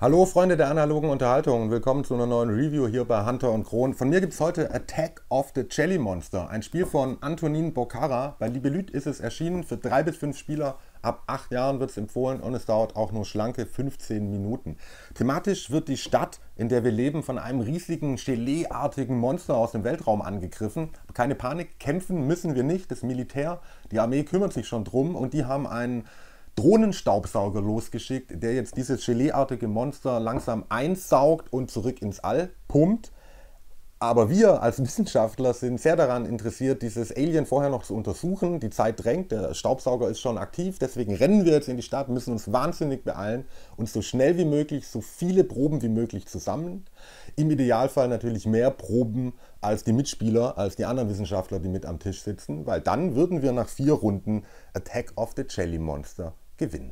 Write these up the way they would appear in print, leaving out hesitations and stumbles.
Hallo Freunde der analogen Unterhaltung und willkommen zu einer neuen Review hier bei Hunter und Kron. Von mir gibt es heute Attack of the Jelly Monster, ein Spiel von Antonin Bocara. Bei Libellut ist es erschienen für 3 bis 5 Spieler. Ab 8 Jahren wird es empfohlen und es dauert auch nur schlanke 15 Minuten. Thematisch wird die Stadt, in der wir leben, von einem riesigen Gelee-artigen Monster aus dem Weltraum angegriffen. Keine Panik, kämpfen müssen wir nicht. Das Militär, die Armee kümmert sich schon drum und die haben einen Drohnenstaubsauger losgeschickt, der jetzt dieses Geleeartige Monster langsam einsaugt und zurück ins All pumpt. Aber wir als Wissenschaftler sind sehr daran interessiert, dieses Alien vorher noch zu untersuchen. Die Zeit drängt, der Staubsauger ist schon aktiv, deswegen rennen wir jetzt in die Stadt, müssen uns wahnsinnig beeilen und so schnell wie möglich so viele Proben wie möglich zu sammeln. Im Idealfall natürlich mehr Proben als die Mitspieler, als die anderen Wissenschaftler, die mit am Tisch sitzen, weil dann würden wir nach 4 Runden Attack of the Jelly Monster gewinnen.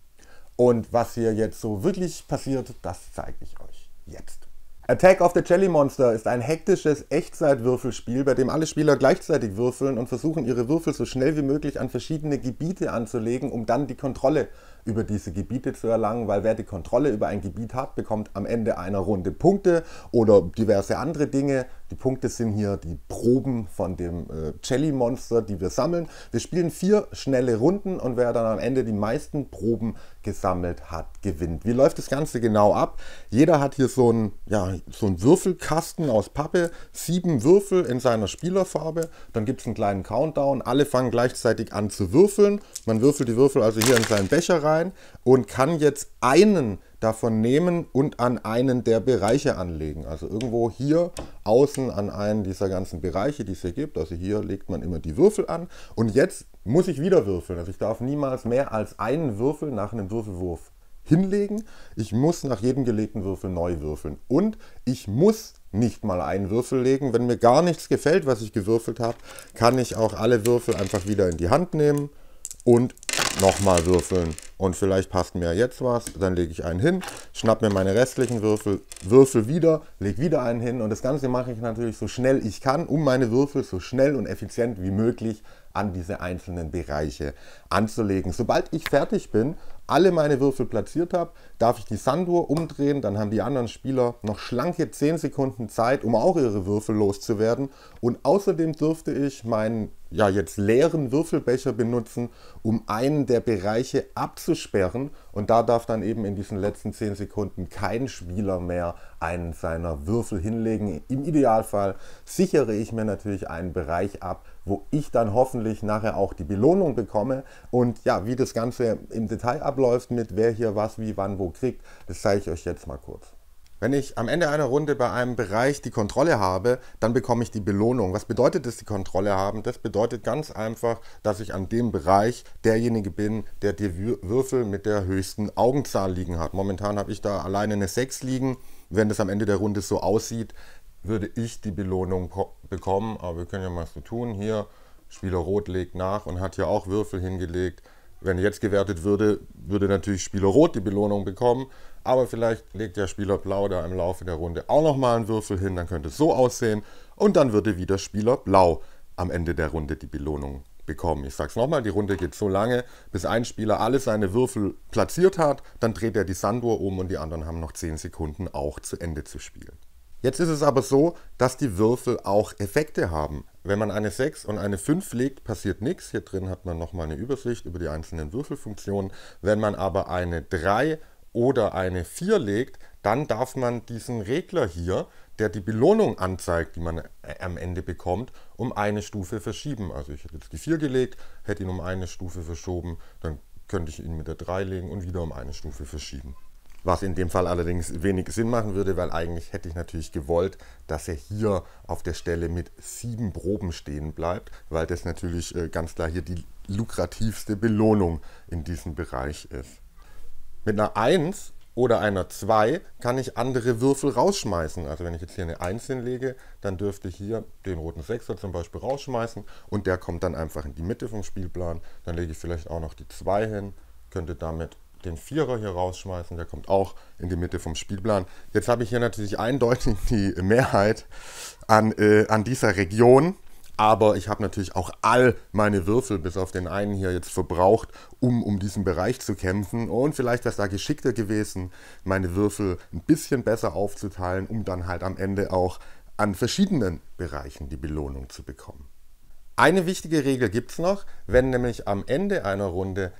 Und was hier jetzt so wirklich passiert, das zeige ich euch jetzt. Attack of the Jelly Monster ist ein hektisches Echtzeitwürfelspiel, bei dem alle Spieler gleichzeitig würfeln und versuchen, ihre Würfel so schnell wie möglich an verschiedene Gebiete anzulegen, um dann die Kontrolle über diese Gebiete zu erlangen, weil wer die Kontrolle über ein Gebiet hat, bekommt am Ende einer Runde Punkte oder diverse andere Dinge. Die Punkte sind hier die Proben von dem Jelly Monster, die wir sammeln. Wir spielen 4 schnelle Runden und wer dann am Ende die meisten Proben gesammelt hat, gewinnt. Wie läuft das Ganze genau ab? Jeder hat hier so einen Würfelkasten aus Pappe, 7 Würfel in seiner Spielerfarbe. Dann gibt es einen kleinen Countdown. Alle fangen gleichzeitig an zu würfeln. Man würfelt die Würfel also hier in seinen Becher rein und kann jetzt einen davon nehmen und an einen der Bereiche anlegen. Also irgendwo hier außen an einen dieser ganzen Bereiche, die es hier gibt. Also hier legt man immer die Würfel an. Und jetzt muss ich wieder würfeln. Also ich darf niemals mehr als einen Würfel nach einem Würfelwurf hinlegen. Ich muss nach jedem gelegten Würfel neu würfeln. Und ich muss nicht mal einen Würfel legen. Wenn mir gar nichts gefällt, was ich gewürfelt habe, kann ich auch alle Würfel einfach wieder in die Hand nehmen und nochmal würfeln. Und vielleicht passt mir jetzt was, dann lege ich einen hin, schnapp mir meine restlichen Würfel, würfel wieder, lege wieder einen hin. Und das Ganze mache ich natürlich so schnell ich kann, um meine Würfel so schnell und effizient wie möglich an diese einzelnen Bereiche anzulegen. Sobald ich fertig bin, alle meine Würfel platziert habe, darf ich die Sanduhr umdrehen, dann haben die anderen Spieler noch schlanke 10 Sekunden Zeit, um auch ihre Würfel loszuwerden. Und außerdem dürfte ich meinen jetzt leeren Würfelbecher benutzen, um einen der Bereiche abzusperren. Und da darf dann eben in diesen letzten 10 Sekunden kein Spieler mehr einen seiner Würfel hinlegen. Im Idealfall sichere ich mir natürlich einen Bereich ab, wo ich dann hoffentlich nachher auch die Belohnung bekomme. Und ja, wie das Ganze im Detail abläuft, mit wer hier was, wie, wann, wo kriegt, das zeige ich euch jetzt mal kurz. Wenn ich am Ende einer Runde bei einem Bereich die Kontrolle habe, dann bekomme ich die Belohnung. Was bedeutet das, die Kontrolle haben? Das bedeutet ganz einfach, dass ich an dem Bereich derjenige bin, der die Würfel mit der höchsten Augenzahl liegen hat. Momentan habe ich da alleine eine 6 liegen. Wenn das am Ende der Runde so aussieht, würde ich die Belohnung bekommen. Aber wir können ja mal so tun. Hier, Spieler Rot legt nach und hat hier auch Würfel hingelegt. Wenn jetzt gewertet würde, würde natürlich Spieler Rot die Belohnung bekommen. Aber vielleicht legt der Spieler Blau da im Laufe der Runde auch nochmal einen Würfel hin. Dann könnte es so aussehen. Und dann würde wieder Spieler Blau am Ende der Runde die Belohnung bekommen. Ich sage es nochmal, die Runde geht so lange, bis ein Spieler alle seine Würfel platziert hat. Dann dreht er die Sanduhr um und die anderen haben noch 10 Sekunden auch zu Ende zu spielen. Jetzt ist es aber so, dass die Würfel auch Effekte haben. Wenn man eine 6 und eine 5 legt, passiert nichts. Hier drin hat man nochmal eine Übersicht über die einzelnen Würfelfunktionen. Wenn man aber eine 3 oder eine 4 legt, dann darf man diesen Regler hier, der die Belohnung anzeigt, die man am Ende bekommt, um eine Stufe verschieben. Also ich hätte jetzt die 4 gelegt, hätte ihn um eine Stufe verschoben, dann könnte ich ihn mit der 3 legen und wieder um eine Stufe verschieben. Was in dem Fall allerdings wenig Sinn machen würde, weil eigentlich hätte ich natürlich gewollt, dass er hier auf der Stelle mit 7 Proben stehen bleibt, weil das natürlich ganz klar hier die lukrativste Belohnung in diesem Bereich ist. Mit einer 1 oder einer 2 kann ich andere Würfel rausschmeißen. Also wenn ich jetzt hier eine 1 hinlege, dann dürfte ich hier den roten 6er zum Beispiel rausschmeißen und der kommt dann einfach in die Mitte vom Spielplan. Dann lege ich vielleicht auch noch die 2 hin, könnte damit den 4er hier rausschmeißen, der kommt auch in die Mitte vom Spielplan. Jetzt habe ich hier natürlich eindeutig die Mehrheit an dieser Region, Aber ich habe natürlich auch all meine Würfel, bis auf den einen hier, jetzt verbraucht, um diesen Bereich zu kämpfen. Und vielleicht wäre es da geschickter gewesen, meine Würfel ein bisschen besser aufzuteilen, um dann halt am Ende auch an verschiedenen Bereichen die Belohnung zu bekommen. Eine wichtige Regel gibt es noch, wenn nämlich am Ende einer Runde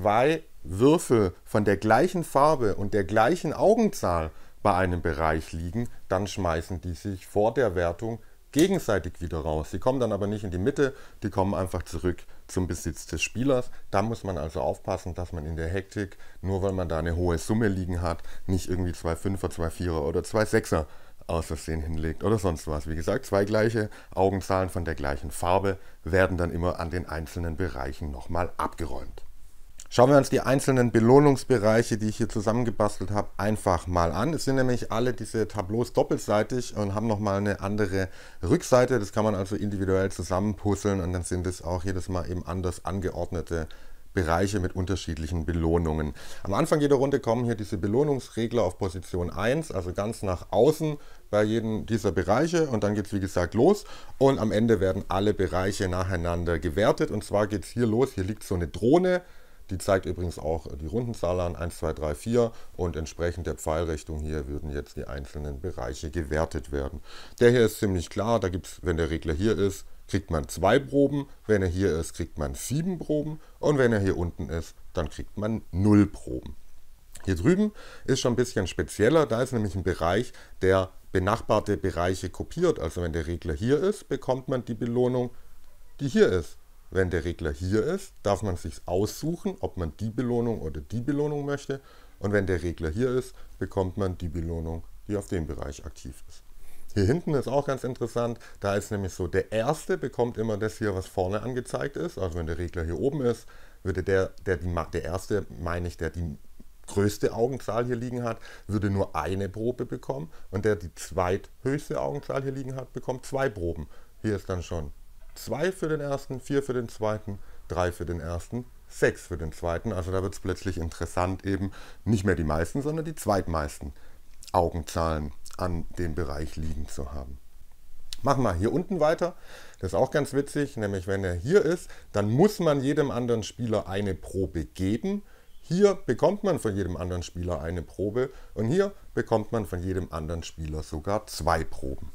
2 Würfel von der gleichen Farbe und der gleichen Augenzahl bei einem Bereich liegen, dann schmeißen die sich vor der Wertung gegenseitig wieder raus. Sie kommen dann aber nicht in die Mitte, die kommen einfach zurück zum Besitz des Spielers. Da muss man also aufpassen, dass man in der Hektik, nur weil man da eine hohe Summe liegen hat, nicht irgendwie 2 Fünfer, 2 Vierer oder 2 Sechser aus Versehen hinlegt oder sonst was. Wie gesagt, 2 gleiche Augenzahlen von der gleichen Farbe werden dann immer an den einzelnen Bereichen nochmal abgeräumt. Schauen wir uns die einzelnen Belohnungsbereiche, die ich hier zusammengebastelt habe, einfach mal an. Es sind nämlich alle diese Tableaus doppelseitig und haben nochmal eine andere Rückseite. Das kann man also individuell zusammenpuzzeln und dann sind es auch jedes Mal eben anders angeordnete Bereiche mit unterschiedlichen Belohnungen. Am Anfang jeder Runde kommen hier diese Belohnungsregler auf Position 1, also ganz nach außen bei jedem dieser Bereiche, und dann geht es wie gesagt los und am Ende werden alle Bereiche nacheinander gewertet, und zwar geht es hier los. Hier liegt so eine Drohne. Die zeigt übrigens auch die Rundenzahl an, 1, 2, 3, 4, und entsprechend der Pfeilrichtung hier würden jetzt die einzelnen Bereiche gewertet werden. Der hier ist ziemlich klar, da gibt es, wenn der Regler hier ist, kriegt man 2 Proben, wenn er hier ist, kriegt man 7 Proben und wenn er hier unten ist, dann kriegt man 0 Proben. Hier drüben ist schon ein bisschen spezieller, da ist nämlich ein Bereich, der benachbarte Bereiche kopiert. Also wenn der Regler hier ist, bekommt man die Belohnung, die hier ist. Wenn der Regler hier ist, darf man sich aussuchen, ob man die Belohnung oder die Belohnung möchte. Und wenn der Regler hier ist, bekommt man die Belohnung, die auf dem Bereich aktiv ist. Hier hinten ist auch ganz interessant, da ist nämlich so, der Erste bekommt immer das hier, was vorne angezeigt ist. Also wenn der Regler hier oben ist, würde der Erste, meine ich, der die größte Augenzahl hier liegen hat, würde nur eine Probe bekommen. Und der die zweithöchste Augenzahl hier liegen hat, bekommt 2 Proben. Hier ist dann schon 2 für den ersten, 4 für den zweiten, 3 für den ersten, 6 für den zweiten. Also da wird es plötzlich interessant, eben nicht mehr die meisten, sondern die zweitmeisten Augenzahlen an dem Bereich liegen zu haben. Machen wir hier unten weiter. Das ist auch ganz witzig, nämlich wenn er hier ist, dann muss man jedem anderen Spieler eine Probe geben. Hier bekommt man von jedem anderen Spieler eine Probe und hier bekommt man von jedem anderen Spieler sogar 2 Proben.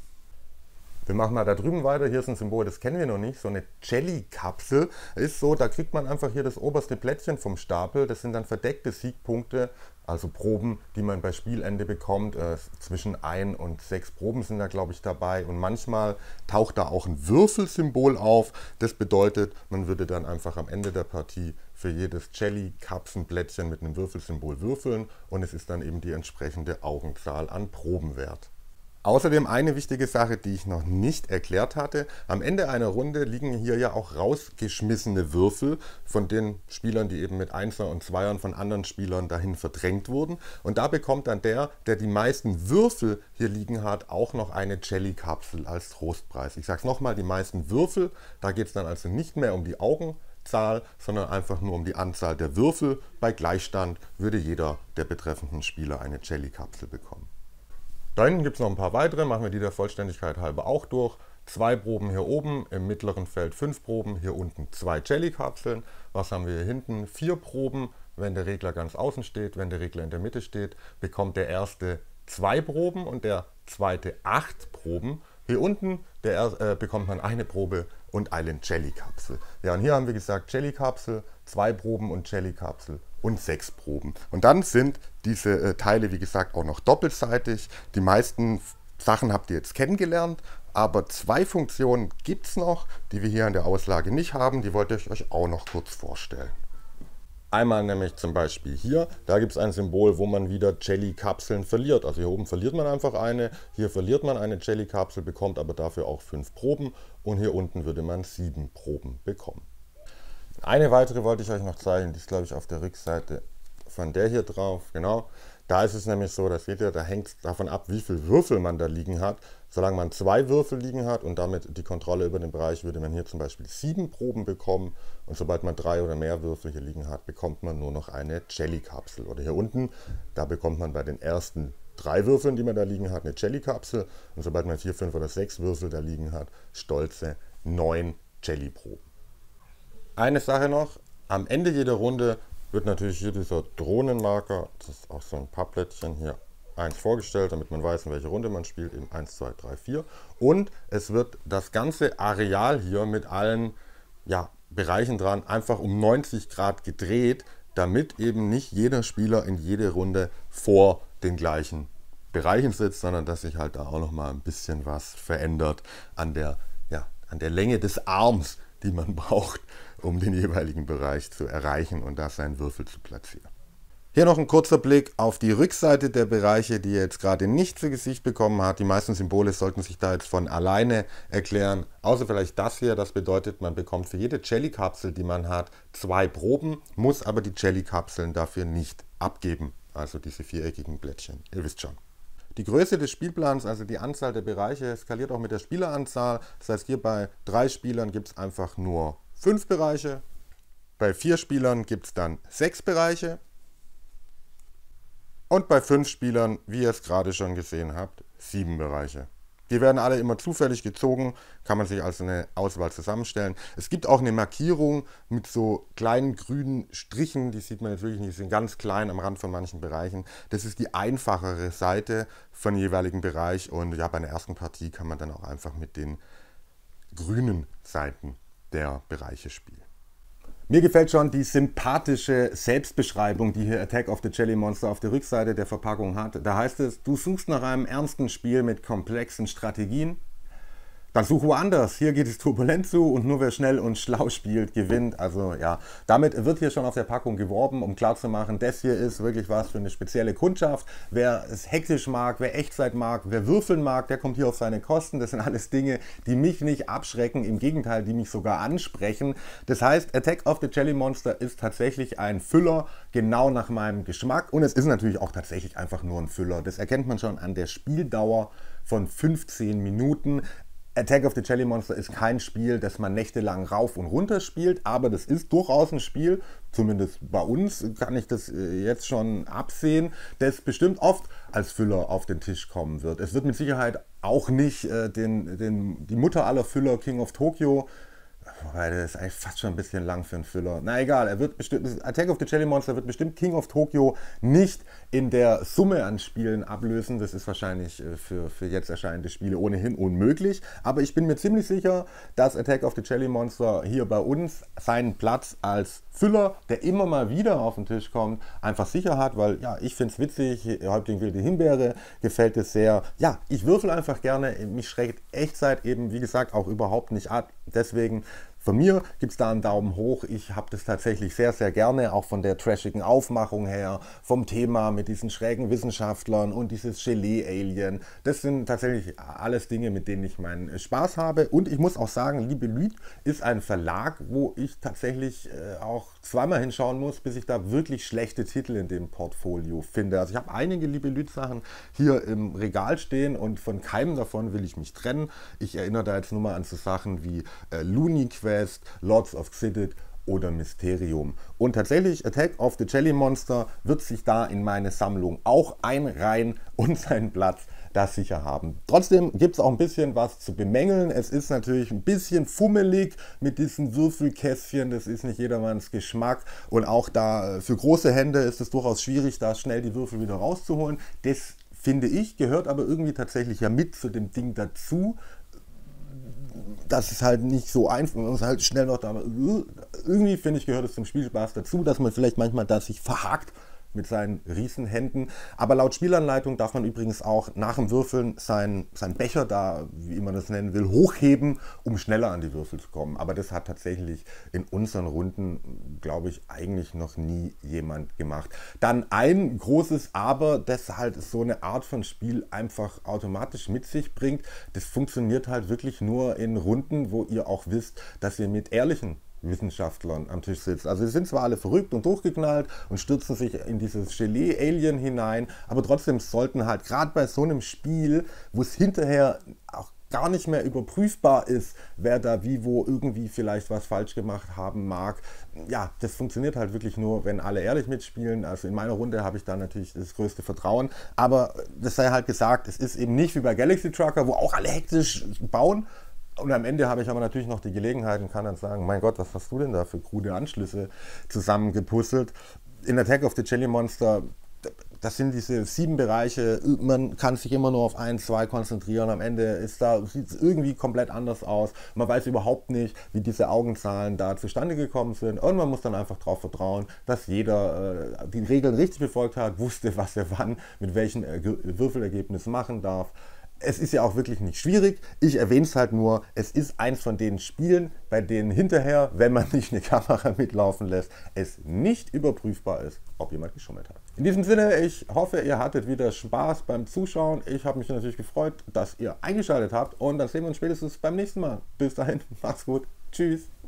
Wir machen mal da drüben weiter. Hier ist ein Symbol, das kennen wir noch nicht. So eine Jelly-Kapsel ist so, da kriegt man einfach hier das oberste Plättchen vom Stapel. Das sind dann verdeckte Siegpunkte, also Proben, die man bei Spielende bekommt. Zwischen 1 und 6 Proben sind da, glaube ich, dabei. Und manchmal taucht da auch ein Würfelsymbol auf. Das bedeutet, man würde dann einfach am Ende der Partie für jedes Jelly-Kapselplättchen mit einem Würfelsymbol würfeln. Und es ist dann eben die entsprechende Augenzahl an Probenwert. Außerdem eine wichtige Sache, die ich noch nicht erklärt hatte. Am Ende einer Runde liegen hier ja auch rausgeschmissene Würfel von den Spielern, die eben mit Einser und Zweiern von anderen Spielern dahin verdrängt wurden. Und da bekommt dann der die meisten Würfel hier liegen hat, auch noch eine Jelly-Kapsel als Trostpreis. Ich sage es nochmal, die meisten Würfel, da geht es dann also nicht mehr um die Augenzahl, sondern einfach nur um die Anzahl der Würfel. Bei Gleichstand würde jeder der betreffenden Spieler eine Jelly-Kapsel bekommen. Da hinten gibt es noch ein paar weitere, machen wir die der Vollständigkeit halber auch durch. 2 Proben hier oben, im mittleren Feld 5 Proben, hier unten 2 Jelly-Kapseln. Was haben wir hier hinten? 4 Proben, wenn der Regler ganz außen steht. Wenn der Regler in der Mitte steht, bekommt der erste 2 Proben und der zweite 8 Proben. Hier unten bekommt man eine Probe und eine Jelly-Kapsel. Ja, und hier haben wir gesagt Jelly-Kapsel, 2 Proben und Jelly-Kapsel und 6 Proben. Und dann sind diese Teile, wie gesagt, auch noch doppelseitig. Die meisten Sachen habt ihr jetzt kennengelernt, aber 2 Funktionen gibt es noch, die wir hier in der Auslage nicht haben. Die wollte ich euch auch noch kurz vorstellen. Einmal nämlich zum Beispiel hier, da gibt es ein Symbol, wo man wieder Jelly-Kapseln verliert. Also hier oben verliert man einfach eine, hier verliert man eine Jelly-Kapsel, bekommt aber dafür auch 5 Proben und hier unten würde man 7 Proben bekommen. Eine weitere wollte ich euch noch zeigen, die ist glaube ich auf der Rückseite von der hier drauf, genau. Da ist es nämlich so, dass seht ihr, da hängt es davon ab, wie viele Würfel man da liegen hat. Solange man 2 Würfel liegen hat und damit die Kontrolle über den Bereich, würde man hier zum Beispiel 7 Proben bekommen. Und sobald man 3 oder mehr Würfel hier liegen hat, bekommt man nur noch eine Jelly-Kapsel. Oder hier unten, da bekommt man bei den ersten 3 Würfeln, die man da liegen hat, eine Jelly-Kapsel. Und sobald man 4, 5 oder 6 Würfel da liegen hat, stolze 9 Jelly-Proben. Eine Sache noch, am Ende jeder Runde wird natürlich hier dieser Drohnenmarker, das ist auch so ein paar Plättchen hier, eins vorgestellt, damit man weiß, in welche Runde man spielt, eben 1, 2, 3, 4. Und es wird das ganze Areal hier mit allen Bereichen dran einfach um 90 Grad gedreht, damit eben nicht jeder Spieler in jede Runde vor den gleichen Bereichen sitzt, sondern dass sich halt da auch nochmal ein bisschen was verändert an der Länge des Arms, die man braucht, um den jeweiligen Bereich zu erreichen und da seinen Würfel zu platzieren. Hier noch ein kurzer Blick auf die Rückseite der Bereiche, die ihr jetzt gerade nicht zu Gesicht bekommen habt. Die meisten Symbole sollten sich da jetzt von alleine erklären, außer vielleicht das hier. Das bedeutet, man bekommt für jede Jelly-Kapsel, die man hat, 2 Proben, muss aber die Jelly-Kapseln dafür nicht abgeben. Also diese viereckigen Blättchen, ihr wisst schon. Die Größe des Spielplans, also die Anzahl der Bereiche, skaliert auch mit der Spieleranzahl. Das heißt, hier bei 3 Spielern gibt es einfach nur 5 Bereiche. Bei 4 Spielern gibt es dann 6 Bereiche. Und bei 5 Spielern, wie ihr es gerade schon gesehen habt, 7 Bereiche. Die werden alle immer zufällig gezogen, kann man sich also eine Auswahl zusammenstellen. Es gibt auch eine Markierung mit so kleinen grünen Strichen, die sieht man jetzt wirklich nicht, die sind ganz klein am Rand von manchen Bereichen. Das ist die einfachere Seite von jeweiligen Bereich und ja, bei der ersten Partie kann man dann auch einfach mit den grünen Seiten der Bereiche spielen. Mir gefällt schon die sympathische Selbstbeschreibung, die hier Attack of the Jelly Monster auf der Rückseite der Verpackung hat. Da heißt es, du suchst nach einem ernsten Spiel mit komplexen Strategien. Dann such woanders. Hier geht es turbulent zu und nur wer schnell und schlau spielt, gewinnt. Also ja, damit wird hier schon auf der Packung geworben, um klarzumachen, das hier ist wirklich was für eine spezielle Kundschaft. Wer es hektisch mag, wer Echtzeit mag, wer würfeln mag, der kommt hier auf seine Kosten. Das sind alles Dinge, die mich nicht abschrecken, im Gegenteil, die mich sogar ansprechen. Das heißt, Attack of the Jelly Monster ist tatsächlich ein Füller, genau nach meinem Geschmack. Und es ist natürlich auch tatsächlich einfach nur ein Füller. Das erkennt man schon an der Spieldauer von 15 Minuten. Attack of the Jelly Monster ist kein Spiel, das man nächtelang rauf und runter spielt, aber das ist durchaus ein Spiel, zumindest bei uns kann ich das jetzt schon absehen, das bestimmt oft als Füller auf den Tisch kommen wird. Es wird mit Sicherheit auch nicht die Mutter aller Füller King of Tokyo, wobei das ist eigentlich fast schon ein bisschen lang für einen Füller. Na egal, Attack of the Jelly Monster wird bestimmt King of Tokyo nicht in der Summe an Spielen ablösen. Das ist wahrscheinlich für jetzt erscheinende Spiele ohnehin unmöglich. Aber ich bin mir ziemlich sicher, dass Attack of the Jelly Monster hier bei uns seinen Platz als Füller, der immer mal wieder auf den Tisch kommt, einfach sicher hat, weil ja, ich finde es witzig, Häuptling wilde Himbeere gefällt es sehr. Ja, ich würfel einfach gerne, mich schreckt Echtzeit eben, wie gesagt, auch überhaupt nicht ab. Deswegen von mir gibt es da einen Daumen hoch. Ich habe das tatsächlich sehr, sehr gerne, auch von der trashigen Aufmachung her, vom Thema mit diesen schrägen Wissenschaftlern und dieses Gelee-Alien. Das sind tatsächlich alles Dinge, mit denen ich meinen Spaß habe. Und ich muss auch sagen, Libelluit ist ein Verlag, wo ich tatsächlich auch zweimal hinschauen muss, bis ich da wirklich schlechte Titel in dem Portfolio finde. Also ich habe einige Libelluit-Sachen hier im Regal stehen und von keinem davon will ich mich trennen. Ich erinnere da jetzt nur mal an so Sachen wie Looney Quest, Lords of Xidit oder Mysterium. Und tatsächlich, Attack of the Jelly Monster wird sich da in meine Sammlung auch einreihen und seinen Platz da sicher haben. Trotzdem gibt es auch ein bisschen was zu bemängeln. Es ist natürlich ein bisschen fummelig mit diesen Würfelkästchen. Das ist nicht jedermanns Geschmack. Und auch da für große Hände ist es durchaus schwierig, da schnell die Würfel wieder rauszuholen. Das, finde ich, gehört aber irgendwie tatsächlich ja mit zu dem Ding dazu. Das ist halt nicht so einfach, man muss halt schnell noch da. Irgendwie, finde ich, gehört es zum Spielspaß dazu, dass man vielleicht manchmal da sich verhakt mit seinen Riesenhänden. Aber laut Spielanleitung darf man übrigens auch nach dem Würfeln seinen Becher da, wie man das nennen will, hochheben, um schneller an die Würfel zu kommen. Aber das hat tatsächlich in unseren Runden, glaube ich, eigentlich noch nie jemand gemacht. Dann ein großes Aber, das halt so eine Art von Spiel einfach automatisch mit sich bringt. Das funktioniert halt wirklich nur in Runden, wo ihr auch wisst, dass ihr mit ehrlichen Wissenschaftlern am Tisch sitzt. Also sie sind zwar alle verrückt und durchgeknallt und stürzen sich in dieses Gelee-Alien hinein, aber trotzdem sollten halt gerade bei so einem Spiel, wo es hinterher auch gar nicht mehr überprüfbar ist, wer da wie wo irgendwie vielleicht was falsch gemacht haben mag. Ja, das funktioniert halt wirklich nur, wenn alle ehrlich mitspielen. Also in meiner Runde habe ich da natürlich das größte Vertrauen. Aber das sei halt gesagt, es ist eben nicht wie bei Galaxy Trucker, wo auch alle hektisch bauen, Und am Ende habe ich aber natürlich noch die Gelegenheit und kann dann sagen, mein Gott, was hast du denn da für krude Anschlüsse zusammengepuzzelt? In Attack of the Jelly Monster, das sind diese 7 Bereiche, man kann sich immer nur auf 1, 2 konzentrieren, am Ende sieht es irgendwie komplett anders aus, man weiß überhaupt nicht, wie diese Augenzahlen da zustande gekommen sind und man muss dann einfach darauf vertrauen, dass jeder die Regeln richtig befolgt hat, wusste, was er wann mit welchem Würfelergebnis machen darf. Es ist ja auch wirklich nicht schwierig. Ich erwähne es halt nur, es ist eins von den Spielen, bei denen hinterher, wenn man nicht eine Kamera mitlaufen lässt, es nicht überprüfbar ist, ob jemand geschummelt hat. In diesem Sinne, ich hoffe, ihr hattet wieder Spaß beim Zuschauen. Ich habe mich natürlich gefreut, dass ihr eingeschaltet habt und dann sehen wir uns spätestens beim nächsten Mal. Bis dahin, macht's gut. Tschüss.